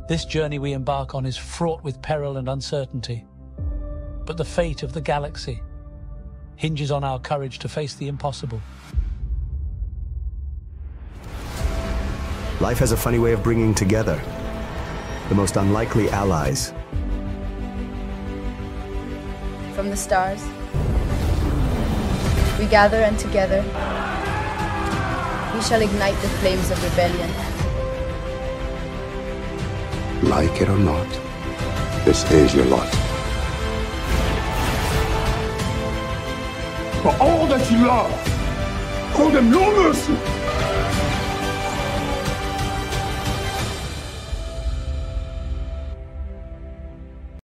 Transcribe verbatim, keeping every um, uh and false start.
This journey we embark on is fraught with peril and uncertainty. But the fate of the galaxy hinges on our courage to face the impossible. Life has a funny way of bringing together the most unlikely allies. From the stars, we gather, and together we shall ignite the flames of rebellion. Like it or not, this is your lot. For all that you love, show them no mercy.